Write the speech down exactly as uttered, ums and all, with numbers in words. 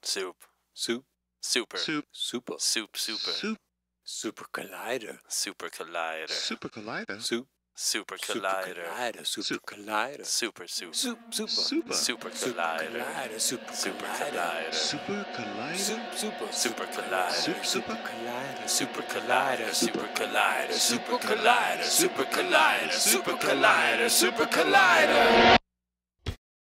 Soup. Soup. Super. Soup. Super. Soup. Super. Soup. Super Collider. Super Collider. Super Collider. Soup. Super Super Collider. Collider. Super Soup. Collider. Super Soup. Soup. Super. Super. Super Super Collider. Collider. Super Super Collider. Collider. Super Collider. Soup. Super. Super Collider. Soup. Super. Collider. Super Collider. Super Collider. Super Collider. Super Collider. Super Collider. Super Collider.